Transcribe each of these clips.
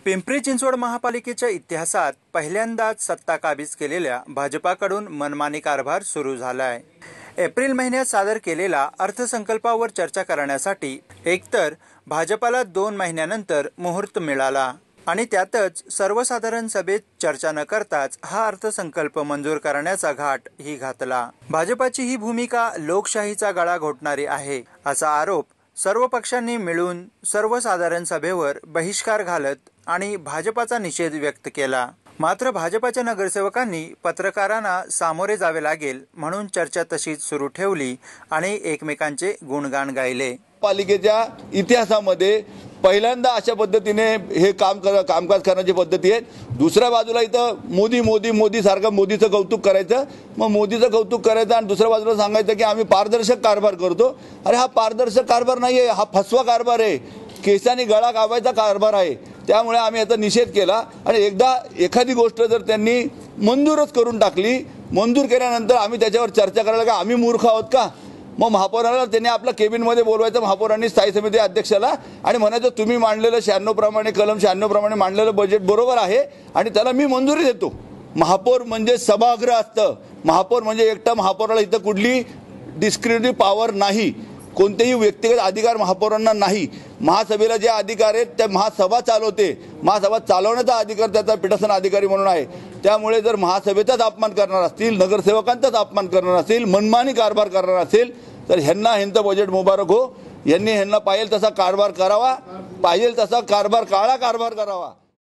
पिंपरी चिंचवड महापालिकेच्या इतिहासात पहिल्यांदाच सत्ता काबीज केलेल्या भाजपाकडून मनमानी कारभार सुरू झालाय। एप्रिल महिन्यात सादर केलेला अर्थसंकल्पावर चर्चा करण्यासाठी एकतर भाजपाला 2 महिन्यानंतर मुहूर्त मिळाला आणि त्यातच सर्वसाधारण सभेत चर्चा न करताच हा अर्थसंकल्प मंजूर करण्याचा घाट ही घातला। भाजपाची ही भूमिका लोकशाहीचा गळा घोटणारी आहे असा आरोप सर्व पक्षांनी मिळून सर्वसाधारण सभेवर बहिष्कार घालत आणि भाजपाचा निषेध व्यक्त केला। मात्र भाजपाच्या नगरसेवकांनी पत्रकारांना सामोरे जावे लागेल म्हणून चर्चा तशीच सुरू ठेवली आणि एकमेकांचे गुणगान गायले। पालिकेच्या इतिहासामध्ये पहिल्यांदा अशा पद्धतीने हे कामकाज करण्याची पद्धती आहे। दुसऱ्या बाजूला इथं मोदी सारखं मोदीचं कौतुक करायचं, मग मोदीचं कौतुक करायचं आणि दुसऱ्या बाजूला सांगायचं की आम्ही पारदर्शक कारभार करतो। अरे हा पारदर्शक कारभार नाहीये, हा फसवा कारभार आहे, केसांनी गळा कापायचा कारभार आहे। त्यामुळे आम्ही याचा निषेध केला आणि एकदा एखादी गोष्ट जर त्यांनी मंजूरच करून टाकली, मंजूर केल्यानंतर आम्ही त्याच्यावर चर्चा करायला का आम्ही मूर्ख आहोत का? मग महापौराला त्यांनी आपल्या केबिनमध्ये बोलवायचं, महापौरांनी स्थायी समिती अध्यक्षाला, आणि म्हणायचं तुम्ही मांडलेलं 96 प्रमाणे कलम 96 प्रमाणे मांडलेलं बजेट बरोबर आहे आणि त्याला मी मंजुरी देतो। महापौर म्हणजे सभागृह असतं, महापौर म्हणजे एकटा महापौराला इथं कुठली डिस्क्रिमिनेटिव्ह पॉवर नाही, कोणतेही व्यक्तिगत अधिकार महापौरांना नाही। महासभेला जे अधिकार आहेत त्या महासभा चालवते, महासभा चालवण्याचा अधिकार त्याचा पीठासन अधिकारी म्हणून आहे। त्यामुळे जर महासभेचाच अपमान करणार असतील, नगरसेवकांचाच अपमान करणार असतील, मनमानी कारभार करणार असेल तर ह्यांचं बजेट मुबारक हो। ह्यांना पाहिजे तसा कारभार करावा, पाहिजे तसा काळा कारभार करावा।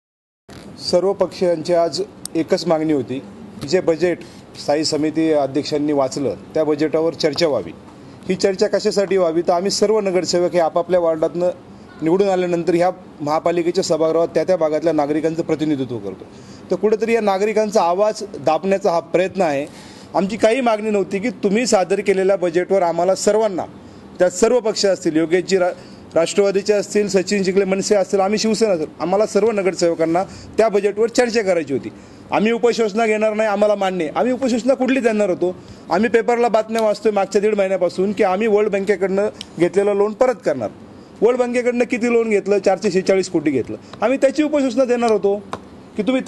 सर्व पक्षांची आज एकच मागणी होती की जे बजेट स्थायी समिती अध्यक्षांनी वाचलं त्या बजेटावर चर्चा व्हावी। ही चर्चा कशासाठी व्हावी तर आम्ही सर्व नगरसेवक हे आपापल्या वार्डातनं निवडून आल्यानंतर ह्या महापालिकेच्या सभागृहात त्या भागातल्या नागरिकांचं प्रतिनिधित्व करतो, तर कुठेतरी या नागरिकांचा आवाज दाबण्याचा हा प्रयत्न आहे। आमची काही मागणी नव्हती की तुम्ही सादर केलेल्या बजेटवर आम्हाला सर्वांना, त्यात सर्व पक्ष असतील, योगेशजी राष्ट्रवादीचे असतील, सचिन चिखले मनसे असतील, आम्ही शिवसेना असेल, आम्हाला सर्व नगरसेवकांना त्या बजेटवर चर्चा करायची होती। आम्ही उपोषणा घेणार नाही, आम्हाला मान्य आहे। आम्ही उपोषणा कुठली देणार होतो? आम्ही पेपरला बातम्या वाचतोय मागच्या 1.5 महिन्यापासून की आम्ही वर्ल्ड बँकेकडनं घेतलेलं लोन परत करणार। वर्ल्ड बँकेकडनं किती लोन घेतलं? 446 कोटी घेतलं। आम्ही त्याची उपोषणा देणार होतो की तुम्ही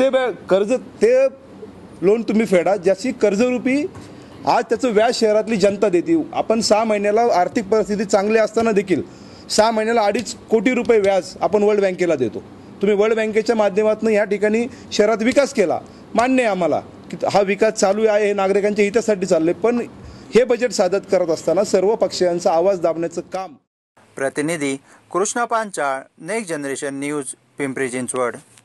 ते लोन तुम्ही फेडा, ज्याची कर्जरूपी आज त्याचं व्याज शहरातली जनता देते। आपण 6 महिन्याला आर्थिक परिस्थिती चांगली असताना देखील 6 महिन्याला 2.5 कोटी रुपये व्याज आपण वर्ल्ड बँकेला देतो। तुम्ही वर्ल्ड बँकेच्या माध्यमातून या ठिकाणी शहरात विकास केला, मान्य आहे आम्हाला की हा विकास चालू आहे, हे नागरिकांच्या हितासाठी चालले, पण हे बजेट सादर करत असताना सर्व पक्षांचा आवाज दाबण्याचं काम। प्रतिनिधी Krishna Panchal, next generation news, Pimpri Chinchwad.